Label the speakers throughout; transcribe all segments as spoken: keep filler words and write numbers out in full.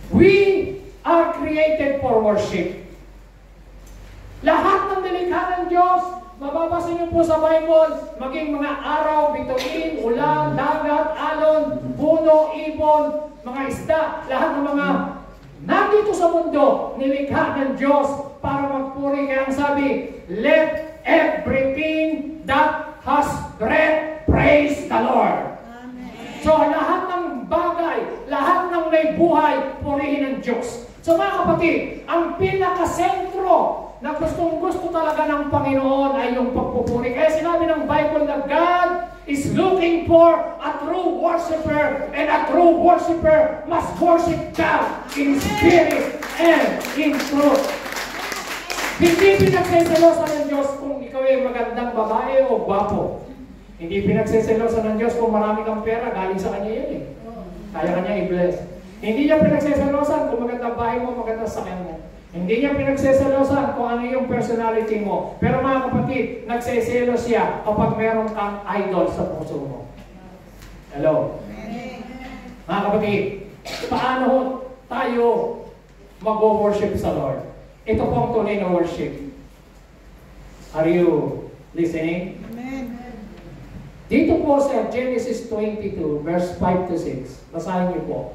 Speaker 1: We are created for worship. Lahat ng nilikha ng Diyos, mababasa niyo po sa Bible, maging mga araw, bituin, ulan, dagat, alon, puno, ibon, mga isda, lahat ng mga nandito sa mundo, nilikha ng Diyos para magpuri. Kaya ang sabi, let everything that has breath praise the Lord. Amen. So lahat ng bagay, lahat ng may buhay, purihin ng Diyos. So mga kapatid, ang pinakasentro na gustong-gusto talaga ng Panginoon ay yung pagpupuri. Kaya sinabi ng Bible na God is looking for a true worshiper, and a true worshiper must worship God in spirit and in truth. Hindi pinagseselosan ng Diyos kung ikaw ay magandang babae o gwapo. Hindi pinagseselosan ng Diyos kung marami kang pera, galing sa Kanya yan eh. Kaya Kanya i-bless. Hindi niya pinagseselosan kung magandang bahay mo, magandang sakyan mo. Hindi niya pinagseselosan kung ano yung personality mo. Pero mga kapatid, nagseselos siya kapag meron kang idol sa puso mo. Hello? Mga kapatid, paano tayo mag-worship sa Lord? Ito po ang tunay na worship. Are you listening?
Speaker 2: Amen.
Speaker 1: Dito po sa Genesis twenty-two, verse five to six, basahin niyo po.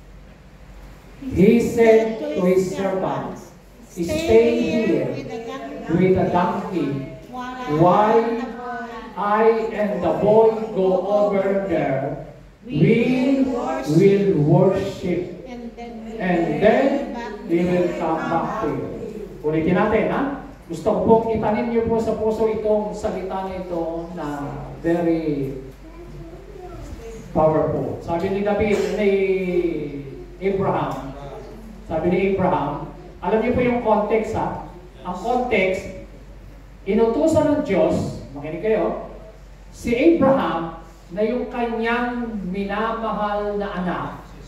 Speaker 1: He said to his servants, stay here with the donkey while I and the boy go over there. We will worship, and then we will come back to you. Ulitin natin, ha? Gusto ko pong itanin niyo po sa puso itong salita nito na very powerful. Sabi ni David, ni Abraham, sabi ni Abraham, alam niyo po yung context, ha? Ang context, inutusan ng Diyos, makinig kayo, si Abraham na yung kanyang minamahal na anak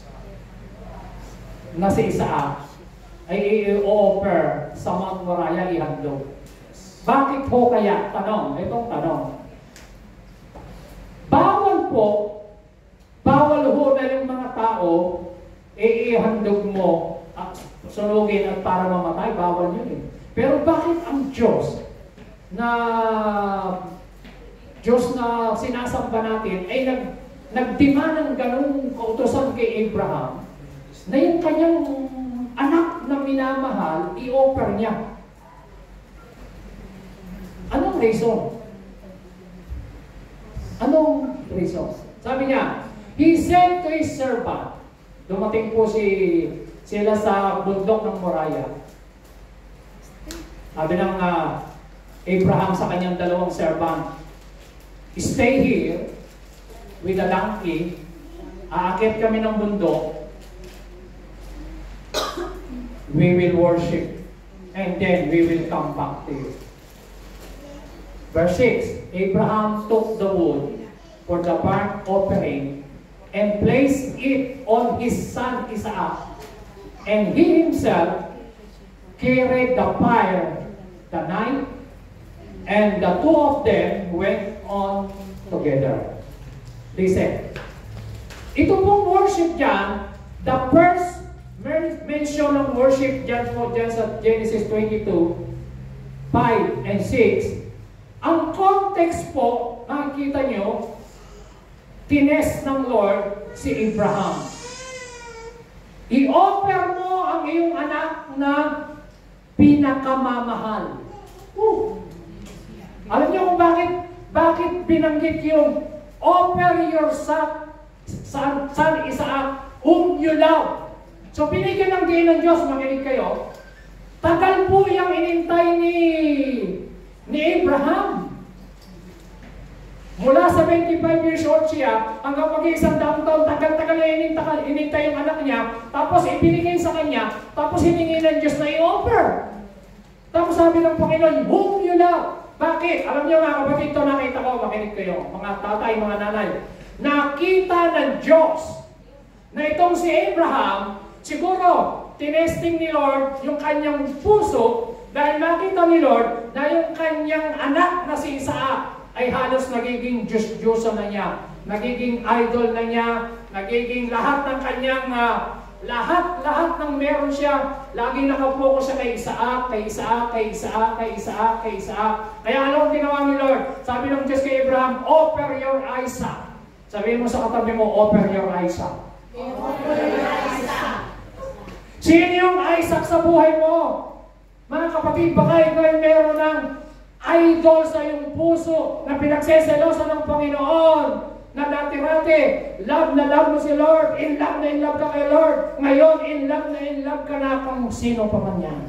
Speaker 1: na si Isaac ay i-offer sa Mount Moriah, ihandog. Bakit po kaya? Tanong, itong tanong. Bawal po, bawal ho na yung mga tao i-ihandog mo at sunugin at para mamatay, bawal yun eh. Pero bakit ang Diyos na Diyos na sinasamba natin ay nag, nagdima ng ganung kautosan kay Abraham na yung kanyang anak na minamahal, i-offer niya? Anong reason? Anong reason? Sabi niya, he said to his servant, dumating po si sila sa bundok ng Moriah. Sabi ng uh, Abraham sa kanyang dalawang servant, stay here with a donkey, aakit kami ng bundok, we will worship, and then we will come back to you. Verse six, Abraham took the wood for the burnt offering and placed it on his son Isaac, and he himself carried the fire, the knife, and the two of them went on together. Listen, ito pong worship dyan, the first mention ng worship dyan po dyan sa Genesis twenty-two, five and six, ang context po, nakikita nyo, tines ng Lord si Abraham. I-offer mo ang iyong anak na pinakamamahal. Uh. Alam niyo kung bakit, bakit binanggit yung offer your son, son, son Isaac, whom you love. So binigyan ng diin ng Diyos, makinig kayo, tagal po yung inintay ni, ni Abraham. Mula seventy-five years old siya, hanggang mag-iisang daang taon, tagal-tagal na inintay, inintay yung anak niya, tapos ibinigay sa kanya, tapos hiningi ng Diyos na i-offer. Tapos sabi ng Panginoon, whom you love. Bakit? Alam niyo mga kapatid, ito nakita ko, makinig kayo, mga tatay, mga nanay. Nakita ng Diyos na itong si Abraham, siguro, tinesting ni Lord yung kanyang puso dahil nakita ni Lord na yung kanyang anak na si Isaac ay halos nagiging Diyos-Diyosa na niya, nagiging idol na niya, nagiging lahat ng kanyang uh, Lahat-lahat ng meron siya, lagi nakapokus siya kay Isaac, kay Isaac, kay Isaac, kay Isaac, kay Isaac. Kaya ano ang ginawa ni Lord? Sabi ng Diyos kay Abraham, offer your Isaac. Sabihin mo sa katabi mo, offer your Isaac.
Speaker 2: Offer your Isaac.
Speaker 1: Sino yung Isaac sa buhay mo? Mga kapatid, baka ikaw ay meron ng idol sa iyong puso na pinagseselosa ng Panginoon. Na dati-rati, love na love mo si Lord, in love na in love ka kay Lord. Ngayon, in love na in love ka na kung sino pa man yan.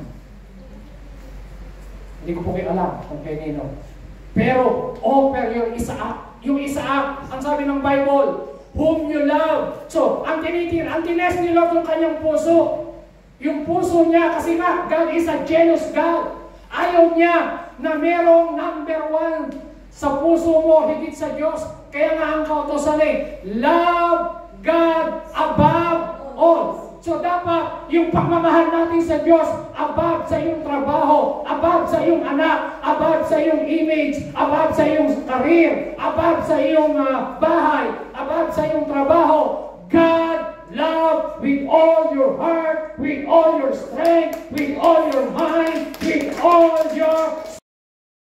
Speaker 1: Hindi ko po kayo alam kung kay nino. Pero, offer your Isaac. Yung Isaac, ang sabi ng Bible, whom you love. So, ang tinitin, ang tines ni Lord yung kanyang puso. Yung puso niya, kasi nga, God is a jealous God. Ayaw niya na merong number one sa puso mo, higit sa Diyos. Kaya nga ang kautosan eh, love God above all. So dapat yung pagmamahal natin sa Diyos, above sa iyong trabaho, above sa iyong anak, above sa iyong image, above sa iyong career, above sa iyong uh, bahay, above sa iyong trabaho. God love with all your heart, with all your strength, with all your mind, with all your